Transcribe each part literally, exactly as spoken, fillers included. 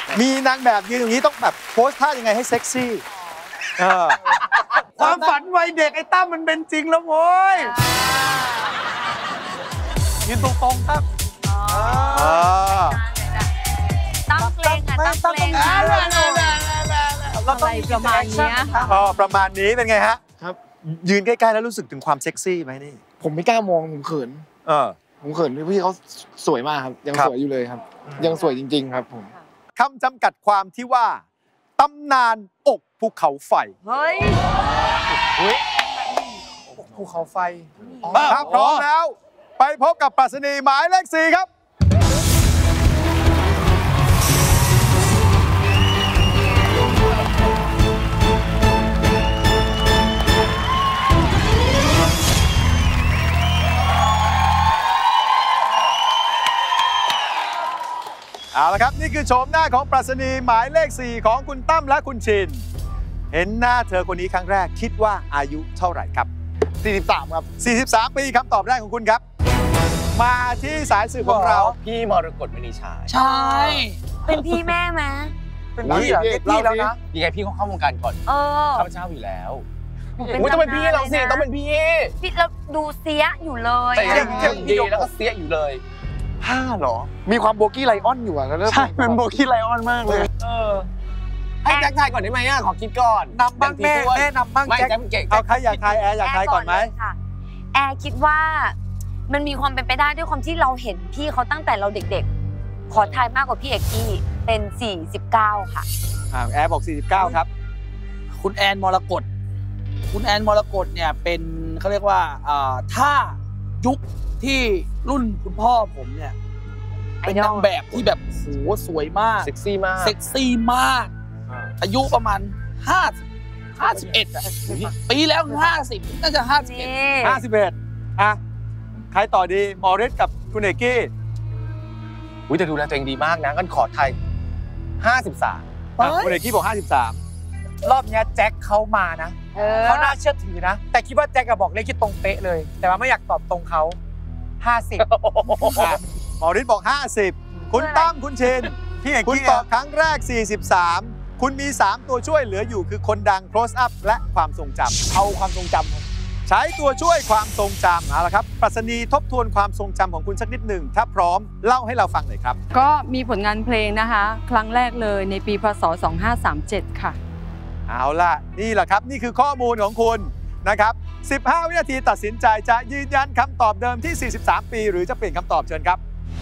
มีนางแบบยืนอย่างนี้ต้องแบบโพสท่ายังไงให้เซ็กซี่ความฝันวัยเด็กไอ้ตั้มมันเป็นจริงแล้วโว้ยยืนตรงๆครับตั้งเพลงอ่ะตั้งเพลงอะไรประมาณนี้อ๋อประมาณนี้เป็นไงฮะครับยืนใกล้ๆแล้วรู้สึกถึงความเซ็กซี่ไหมนี่ผมไม่กล้ามองผมเขินเออผมเขินพี่เขาสวยมากครับยังสวยอยู่เลยครับยังสวยจริงๆครับผมคำจำกัดความที่ว่าตำนานอกภูเขาไฟเฮ้ยภูเขาไฟถ้าพร้อมแล้วไปพบกับปรัชนีหมายเลขสี่ครับเอาละครับนี่คือโฉมหน้าของปรัชนีหมายเลขสี่ของคุณตั้มและคุณชินเห็นหน้าเธอคนนี้ครั้งแรกคิดว่าอายุเท่าไหร่ครับสี่สิบสามครับสี่สิบสามปีคำตอบแรกของคุณครับมาที่สายสื่อของเราพี่มรกตมณีฉายใช่เป็นพี่แม่ไหมเป็นพี่เหรอพี่แล้วนะยังไงพี่เขาเข้าวงการก่อนเออข้าพเจ้าอยู่แล้วต้องเป็นพี่เราสิต้องเป็นพี่พี่เราดูเสียอยู่เลยแต่ยังดีแล้วก็เสียอยู่เลยห้าหรอมีความโบกี้ไลออนอยู่อะใช่เป็นโบกี้ไลออนมากเลยเออให้แจ็คทายก่อนได้ไหมอ่ะขอคิดก่อนนำบ้างแม่แม่นำบ้างแจ็คเอาใครอยากทายแอร์อยากทายก่อนไหมแอร์คิดว่ามันมีความเป็นไปได้ด้วยความที่เราเห็นพี่เขาตั้งแต่เราเด็กๆขอทายมากกว่าพี่เอกกี้เป็นสี่สิบเก้าค่ะแอร์บอกสี่สิบเก้าครับคุณแอนมรกตคุณแอนมรกตเนี่ยเป็นเขาเรียกว่าถ้ายุคที่รุ่นคุณพ่อผมเนี่ยเป็นนางแบบที่แบบโหสวยมากเซ็กซี่มากเซ็กซี่มากอายุประมาณห้าห้าสิบเอ็ดอ่ะปีแล้วห้าสิบน่าจะห้าสิบเอ็ดห้าสิบเอ็ดอ่ะใครต่อดีมอริสกับคุณเอกกี้อุ้ยแต่ดูแลตัวเองดีมากนะงั้นขอไทยห้าสิบสามคุณเอกกี้บอกห้าสิบสามรอบนี้แจ็คเขามานะเขาน่าเชื่อถือนะแต่คิดว่าแจ็คก็บอกเลขที่ตรงเป๊ะเลยแต่ว่าไม่อยากตอบตรงเขาห้าสิบมอริสบอกห้าสิบคุณตั้มคุณชินพี่เอกกี้ตอบครั้งแรกสี่สิบสามคุณมีสามตัวช่วยเหลืออยู่คือคนดัง close up และความทรงจำเอาความทรงจำใช้ตัวช่วยความทรงจำเอาละครับปรัชนีทบทวนความทรงจำของคุณสักนิดหนึ่งถ้าพร้อมเล่าให้เราฟังหน่อยครับก็มีผลงานเพลงนะคะครั้งแรกเลยในปีพศสองห้าสามเจ็ดค่ะเอาล่ะนี่แหละครับนี่คือข้อมูลของคุณนะครับสิบห้าวินาทีตัดสินใจจะยืนยันคำตอบเดิมที่สี่สิบสามปีหรือจะเปลี่ยนคำตอบเชิญครับ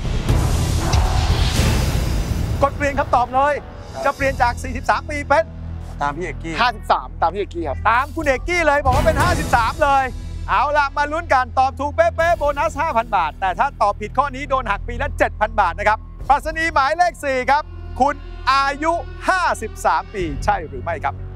กดเปลี่ยนคำตอบเลยจะเปลี่ยนจากสี่สิบสามปีเป็นตามพี่เอกกี้ห้าสิบสามตามพี่เอกกี้ครับตามคุณเอกกี้เลยบอกว่าเป็นห้าสิบสามเลยเอาล่ะมาลุ้นกันตอบถูกเป๊ะๆโบนัส ห้าพัน บาทแต่ถ้าตอบผิดข้อนี้โดนหักปีละ เจ็ดพัน บาทนะครับปรัชนีหมายเลขสี่ครับคุณอายุห้าสิบสามปีใช่หรือไม่ครับ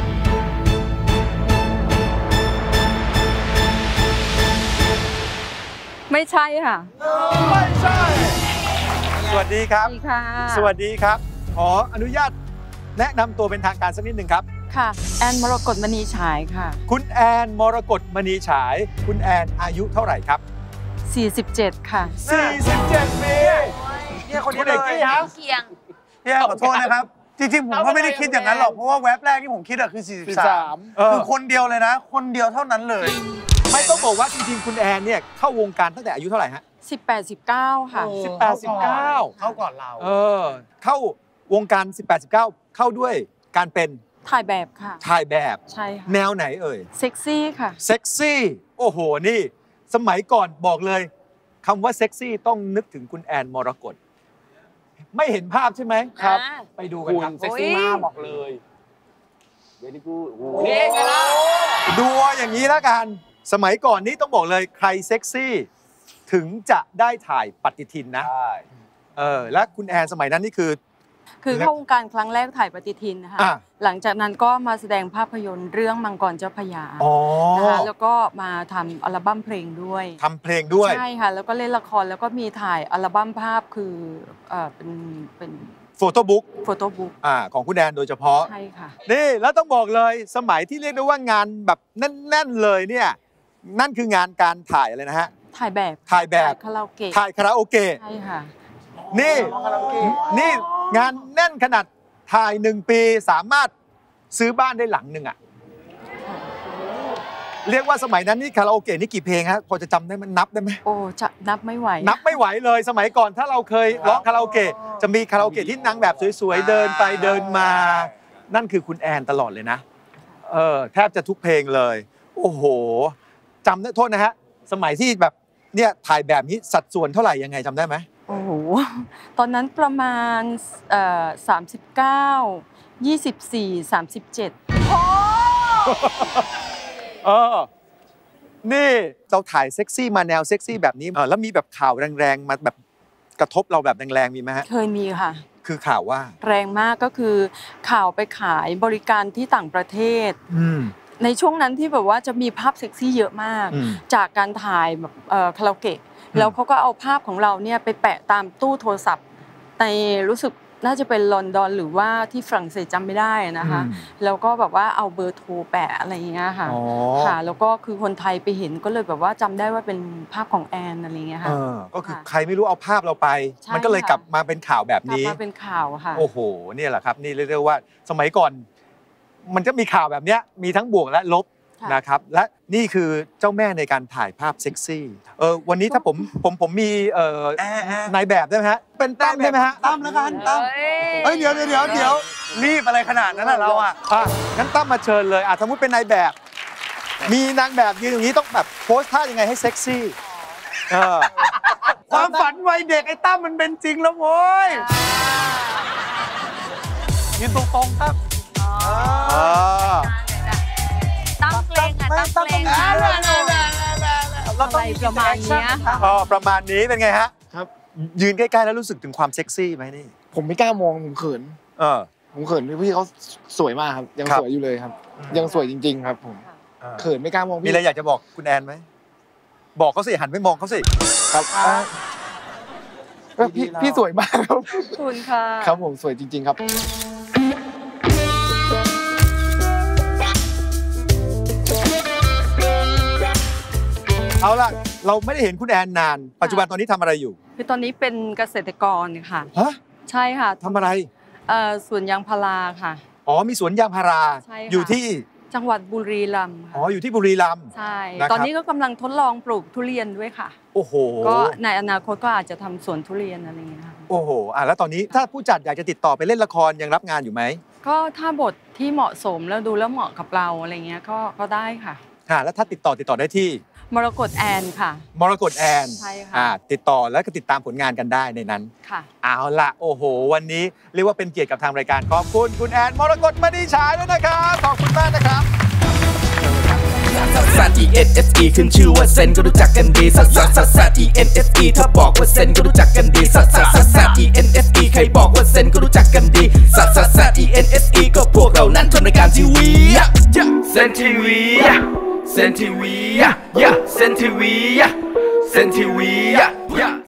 ไม่ใช่ค่ะไม่ใช่สวัสดีครับสวัสดีค่ะสวัสดีครับขออนุญาตแนะนำตัวเป็นทางการสักนิดหนึ่งครับค่ะแอนมรกตมณีฉายค่ะคุณแอนมรกตมณีฉายคุณแอนอายุเท่าไหร่ครับสี่สิบเจ็ดค่ะสี่สิบเจ็ดปีเนี่ยคนนี้เลยเคียงพี่ขอโทษนะครับจริงๆผมก็ไม่ได้คิดอย่างนั้นหรอกเพราะว่าแว็บแรกที่ผมคิดอะคือสี่สิบสามคือคนเดียวเลยนะคนเดียวเท่านั้นเลยไม่ต้องบอกว่าจริงๆคุณแอนเนี่ยเข้าวงการตั้งแต่อายุเท่าไหร่ฮะสิบแปด สิบเก้าค่ะสิบแปด สิบเก้าเข้าก่อนเราเออเข้าวงการสิบแปด สิบเก้าเข้าด้วยการเป็นถ่ายแบบค่ะถ่ายแบบใช่ค่ะแนวไหนเอ่ยเซ็กซี่ค่ะเซ็กซี่โอ้โหนี่สมัยก่อนบอกเลยคำว่าเซ็กซี่ต้องนึกถึงคุณแอนมรกตไม่เห็นภาพใช่ไหมครับไปดูกันครับเซ็กซี่มากบอกเลยเวลี่กูดนี่ไงล่ะดูอย่างนี้แล้วกันสมัยก่อนนี้ต้องบอกเลยใครเซ็กซี่ถึงจะได้ถ่ายปฏิทินนะเออและคุณแอนสมัยนั้นนี่คือคือเข้าวงการครั้งแรกถ่ายปฏิทินนะคะหลังจากนั้นก็มาแสดงภาพยนตร์เรื่องมังกรเจ้าพระยานะคะแล้วก็มาทำอัลบั้มเพลงด้วยทำเพลงด้วยใช่ค่ะแล้วก็เล่นละครแล้วก็มีถ่ายอัลบั้มภาพคือเออเป็นเป็นโฟโต้บุ๊กโฟโต้บุ๊กอ่าของคุณแอนโดยเฉพาะใช่ค่ะนี่แล้วต้องบอกเลยสมัยที่เรียกได้ว่างานแบบแน่นๆเลยเนี่ยนั่นคืองานการถ่ายอะไรนะฮะถ่ายแบบถ่ายแบบคาราโอเกะถ่ายคาราโอเกะใช่ค่ะนี่นี่งานแน่นขนาดถ่ายหนึ่งปีสามารถซื้อบ้านได้หลังหนึ่งอะเรียกว่าสมัยนั้นนี่คาราโอเกะนี่กี่เพลงฮะพอจะจำได้มันนับได้ไหมโอ้จะนับไม่ไหวนับไม่ไหวเลยสมัยก่อนถ้าเราเคยร้องคาราโอเกะจะมีคาราโอเกะที่นางแบบสวยๆเดินไปเดินมานั่นคือคุณแอนตลอดเลยนะเออแทบจะทุกเพลงเลยโอ้โหจำได้โทษนะฮะสมัยที่แบบเนี่ยถ่ายแบบนี้สัดส่วนเท่าไหร่ยังไงจำได้ไหมโอ้โหตอนนั้นประมาณเอ่อสามสิบเก้ายี่สิบสี่สามสิบเจ็ดโอ้เออนี่เราถ่ายเซ็กซี่มาแนวเซ็กซี่แบบนี้เออแล้วมีแบบข่าวแรงๆมาแบบกระทบเราแบบแรงๆมีไหมฮะเคยมีค่ะคือข่าวว่าแรงมากก็คือข่าวไปขายบริการที่ต่างประเทศในช่วงนั้นที่แบบว่าจะมีภาพเซ็กซี่เยอะมากจากการถ่ายแบบคาราโอเกะแล้วเขาก็เอาภาพของเราเนี่ยไปแปะตามตู้โทรศัพท์ในรู้สึกน่าจะเป็นลอนดอนหรือว่าที่ฝรั่งเศสจำไม่ได้นะคะแล้วก็แบบว่าเอาเบอร์โทรแปะอะไรอย่างเงี้ยค่ะค่ะแล้วก็คือคนไทยไปเห็นก็เลยแบบว่าจำได้ว่าเป็นภาพของแอนอะไรอย่างเงี้ยค่ะก็คือใครไม่รู้เอาภาพเราไปมันก็เลยกลับมาเป็นข่าวแบบนี้กลับมาเป็นข่าวค่ะโอ้โหนี่แหละครับนี่เรียกว่าสมัยก่อนมันจะมีข่าวแบบนี้มีทั้งบวกและลบนะครับและนี่คือเจ้าแม่ในการถ่ายภาพเซ็กซี่เออวันนี้ถ้าผมผมผมมีเอ่อนายแบบได้ไหมฮะเป็นตั้มได้ไหมฮะตั้มแล้วกันตั้มเฮ้ยเดี๋ยวเดี๋ยวเดี๋ยวเดี๋ยวรีบอะไรขนาดนั้นเราอ่ะอ่ะงั้นตั้มมาเชิญเลยอ่ะสมมติเป็นนายแบบมีนางแบบยืนอย่างนี้ต้องแบบโพสท่ายังไงให้เซ็กซี่เออความฝันวัยเด็กไอ้ตั้มมันเป็นจริงแล้วโว้ยยืนตรงๆครับตั้งเพลงอ่ะตั้งเพลงอะไรประมาณนี้อ๋อประมาณนี้เป็นไงฮะครับยืนใกล้ๆแล้วรู้สึกถึงความเซ็กซี่ไหมนี่ผมไม่กล้ามองผมเขินเออผมเขินพี่เขาสวยมากครับยังสวยอยู่เลยครับยังสวยจริงๆครับผมเขินไม่กล้ามองมีอะไรอยากจะบอกคุณแอนไหมบอกเขาสิหันไปมองเขาสิครับพี่พี่สวยมากครับขอบคุณค่ะครับผมสวยจริงๆครับเอาล่ะเราไม่ได้เห็นคุณแอนนานปัจจุบันตอนนี้ทำอะไรอยู่คือตอนนี้เป็นเกษตรกรค่ะฮะใช่ค่ะทำอะไรเอ่อสวนยางพาราค่ะอ๋อมีสวนยางพาราอยู่ที่จังหวัดบุรีรัมย์อ๋ออยู่ที่บุรีรัมย์ใช่ตอนนี้ก็กำลังทดลองปลูกทุเรียนด้วยค่ะโอ้โหก็ในอนาคตก็อาจจะทำสวนทุเรียนอะไรอย่างเงี้ยค่ะโอ้โหอ่ะแล้วตอนนี้ถ้าผู้จัดอยากจะติดต่อไปเล่นละครยังรับงานอยู่ไหมก็ถ้าบทที่เหมาะสมแล้วดูแล้วเหมาะกับเราอะไรเงี้ยก็ก็ได้ค่ะค่ะแล้วถ้าติดต่อติดต่อได้ที่มรกตแอนค่ะมรกตแอนใช่ค่ะอ่าติดต่อแล้วก็ติดตามผลงานกันได้ในนั้นค่ะเอาละโอ้โหวันนี้เรียกว่าเป็นเกียรติกับทางรายการขอบคุณคุณแอนมรกตมณีฉายด้วยนะครับขอบคุณมากนะครับซัส อี เอ็น เอส อี ขึ้นชื่อว่าเซนก็รู้จักกันดีซัสซัสซัสซัส อี เอ็น เอส อี ถ้าบอกว่าเซนก็รู้จักกันดีซัสซัสซัสซัส อี เอ็น เอส อี ใครบอกว่าเซนก็รู้จักกันดีซัสซัสซัส อี เอ็น เอส อี ก็พวกเรานั้นทำรายการทีวีเซนทีวีเซนทีวีเซนทีวีเซนทีวี